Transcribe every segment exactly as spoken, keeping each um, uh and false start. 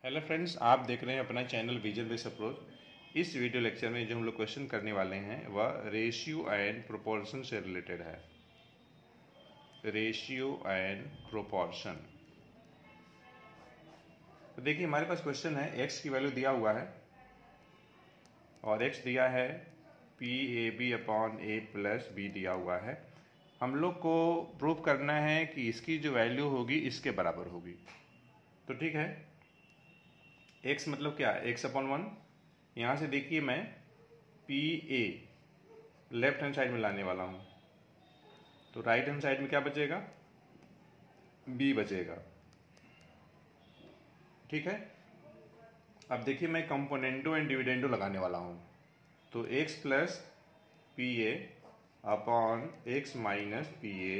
Hello friends, आप देख रहे हैं अपना चैनल विजन बेस अप्रोच। इस वीडियो लेक्चर में जो हम लोग क्वेश्चन करने वाले हैं वह रेशियो एंड प्रोपोर्शन से रिलेटेड है। Ratio and proportion. तो देखिए, हमारे पास क्वेश्चन है, एक्स की वैल्यू दिया हुआ है और एक्स दिया है P A B upon A plus B दिया हुआ है। हम लोग को प्रूव करना है कि इसकी जो वैल्यू होगी इसके बराबर होगी। तो ठीक है, x मतलब क्या है, x अपॉन वन। यहाँ से देखिए, मैं P A left hand side में लाने वाला हूँ, तो राइट हैंड साइड में क्या बचेगा, b बचेगा। ठीक है, अब देखिए, मैं कंपोनेंटो एंड डिविडेंडो लगाने वाला हूँ, तो x plus P A upon X minus P A,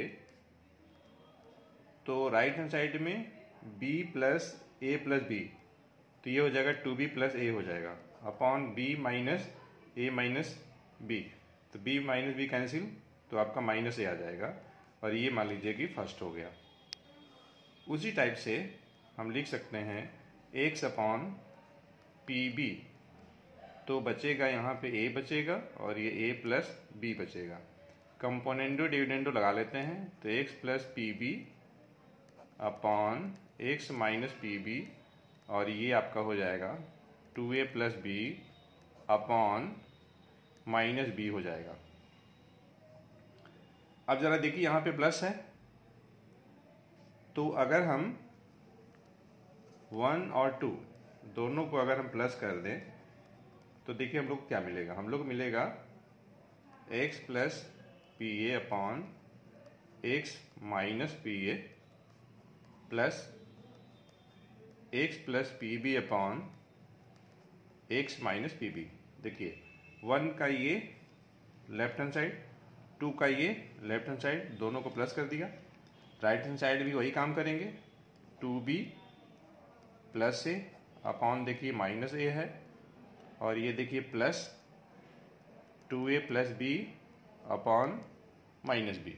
तो राइट हैंड साइड में b plus A plus B, तो ये हो जाएगा टू बी प्लस ए हो जाएगा upon B minus A minus B, तो b माइनस बी कैंसिल, तो आपका माइनस ए आ जाएगा और ये मान लीजिए कि फर्स्ट हो गया। उसी टाइप से हम लिख सकते हैं x अपॉन पी बी, तो बचेगा यहाँ पे a बचेगा और ये a प्लस बी बचेगा। कंपोनेंडो डिविडेंडो लगा लेते हैं, तो x plus P B upon X minus P B, और ये आपका हो जाएगा two A plus B upon minus B हो जाएगा। अब जरा देखिए, यहाँ पे प्लस है, तो अगर हम वन और टू दोनों को अगर हम प्लस कर दें तो देखिए हम लोग को क्या मिलेगा। हम लोग को मिलेगा X plus P A upon X minus P A plus X plus P B upon X minus P B. देखिए, वन का ये लेफ्ट हैंड साइड, टू का ये लेफ्ट हैंड साइड, दोनों को प्लस कर दिया। राइट हैंड साइड भी वही काम करेंगे, two B plus A upon देखिए माइनस ए है, और ये देखिए plus two A plus B upon minus B.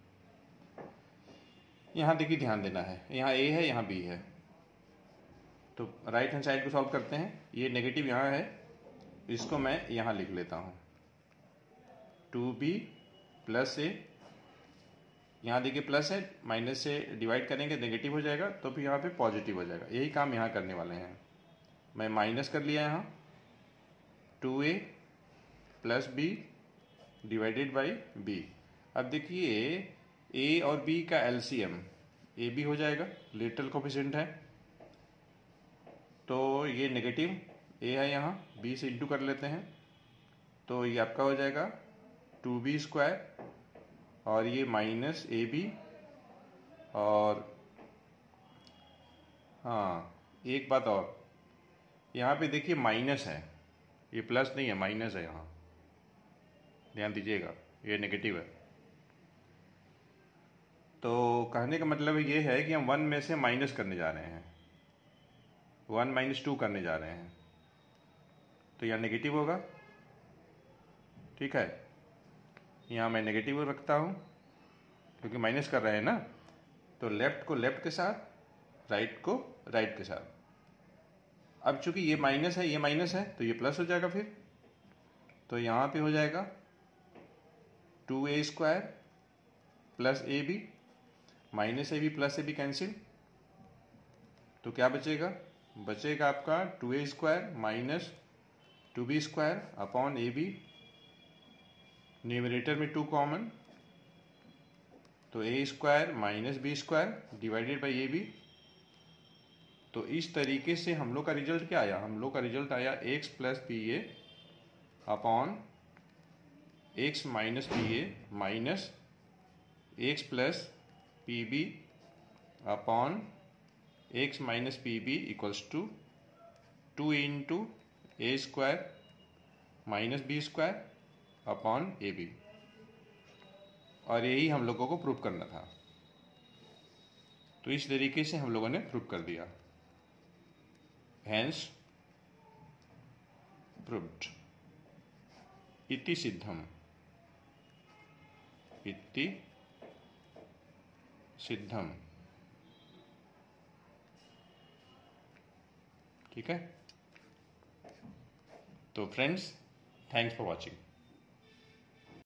यहाँ देखिए ध्यान देना है, यहाँ ए है यहाँ बी है, तो राइट हैंड साइड को सॉल्व करते हैं। ये नेगेटिव यहाँ है, इसको मैं यहाँ लिख लेता हूँ, टू बी प्लस ए, यहाँ देखिए प्लस है, माइनस से डिवाइड करेंगे नेगेटिव हो जाएगा, तो फिर यहाँ पे पॉजिटिव हो जाएगा। यही काम यहाँ करने वाले हैं। मैं माइनस कर लिया यहाँ, two A plus B divided by B. अब देखिए, ए और बी का एलसीएम ए बी हो जाएगा, लिटरल कोफिशिएंट है, तो ये नेगेटिव ए है, यहाँ बी से इंटू कर लेते हैं, तो ये आपका हो जाएगा टू बी स्क्वायर, और ये माइनस ए बी, और हाँ एक बात और, यहाँ पे देखिए माइनस है, ये प्लस नहीं है, माइनस है, यहाँ ध्यान दीजिएगा, ये नेगेटिव है। तो कहने का मतलब ये है कि हम वन में से माइनस करने जा रहे हैं, वन माइनस टू करने जा रहे हैं, तो यहाँ नेगेटिव होगा। ठीक है, यहाँ मैं नेगेटिव रखता हूँ क्योंकि माइनस कर रहे हैं ना, तो लेफ्ट को लेफ्ट के साथ, राइट को राइट के साथ। अब चूंकि ये माइनस है ये माइनस है, तो ये प्लस हो जाएगा फिर, तो यहाँ पे हो जाएगा two A square plus A B, minus A B plus A B cancel, तो क्या बचेगा, बचेगा आपका two A square minus two B square upon A B, numerator में टू कॉमन, तो A square minus B square divided by A B. तो इस तरीके से हम लोग का रिजल्ट क्या आया, हम लोग का रिजल्ट आया X plus P A upon X minus P A minus X plus P B upon X minus P B equals to two into A square minus B square upon A B, और यही हम लोगों को prove करना था। तो इस तरीके से हम लोगों ने प्रूव कर दिया, हैंस प्रूव्ड। इति सिद्धम, इति सिद्धम। ठीक है। तो फ्रेंड्स, थैंक्स फॉर वॉचिंग।